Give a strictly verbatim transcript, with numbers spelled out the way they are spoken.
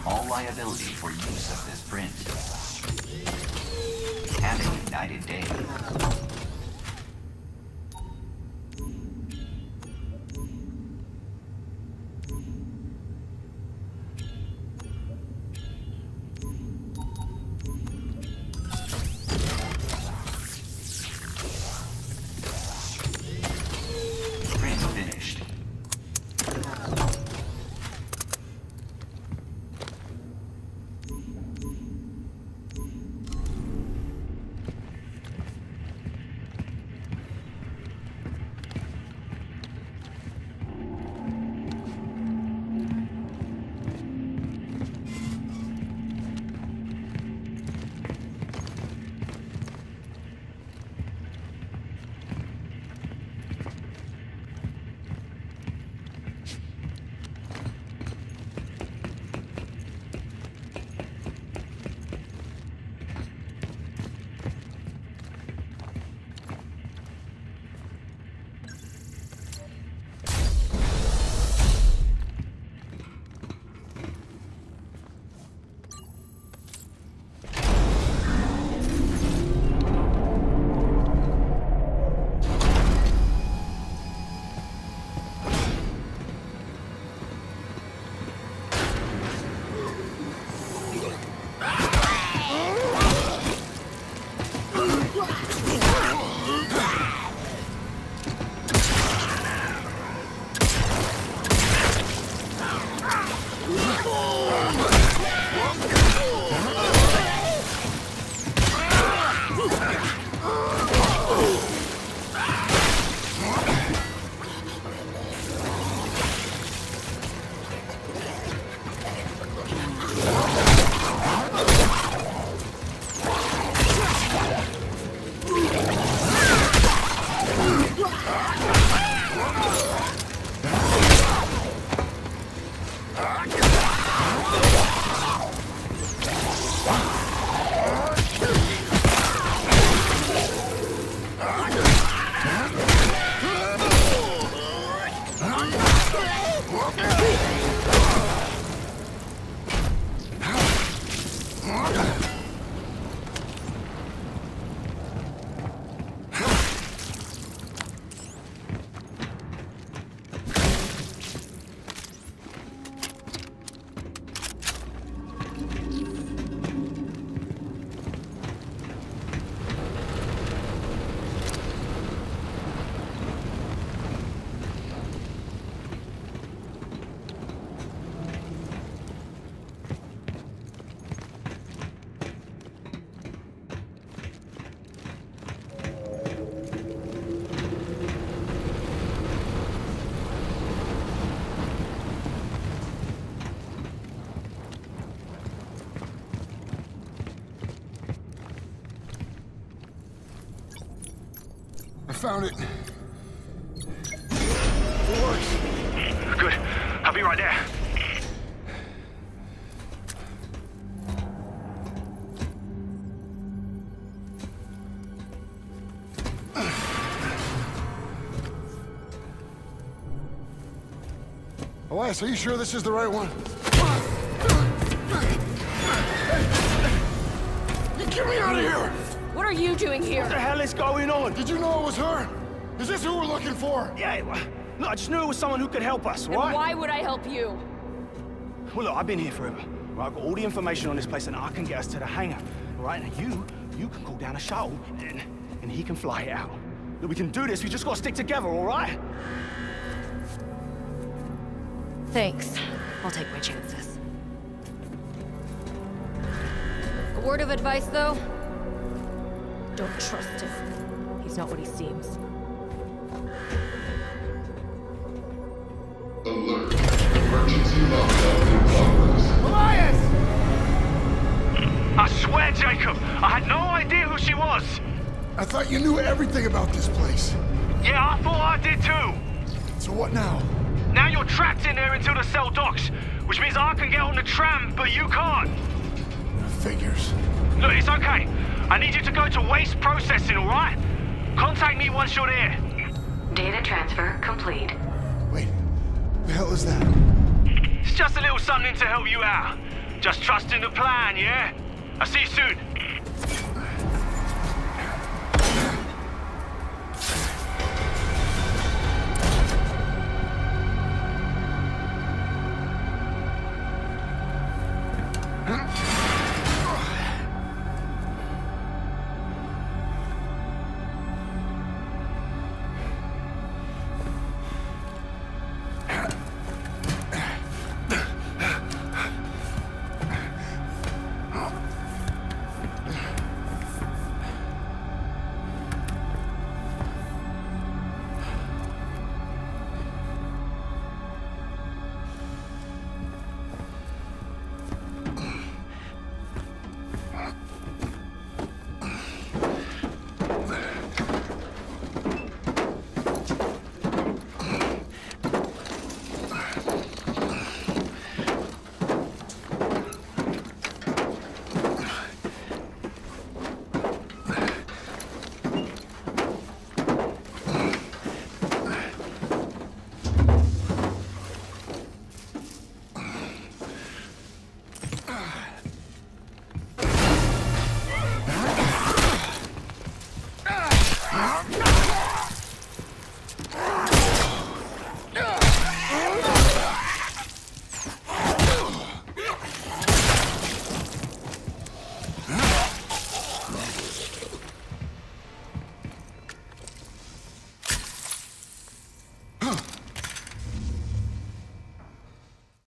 all liability for use of this print. Have a united day. Print finished. Found it. It works. Good. I'll be right there. Elias, are you sure this is the right one? Get me out of here! What are you doing here? What the hell is going on? Did you know it was her? Is this who we're looking for? Yeah, well, look, I just knew it was someone who could help us, And right? why would I help you? Well, look, I've been here forever. Right, I've got all the information on this place and I can get us to the hangar. Right, now you, you can call down a shuttle and, and he can fly it out. Look, we can do this, we just gotta stick together, all right? Thanks. I'll take my chances. A word of advice, though? Don't trust him. He's not what he seems. Alert. Emergency lockdown in progress. Elias! I swear, Jacob, I had no idea who she was. I thought you knew everything about this place. Yeah, I thought I did too. So what now? Now you're trapped in there until the cell docks, which means I can get on the tram, but you can't. Figures. Look, it's okay. I need you to go to waste processing, all right? Contact me once you're there. Data transfer complete. Wait, the hell is that? It's just a little something to help you out. Just trust in the plan, yeah? I'll see you soon. Huh?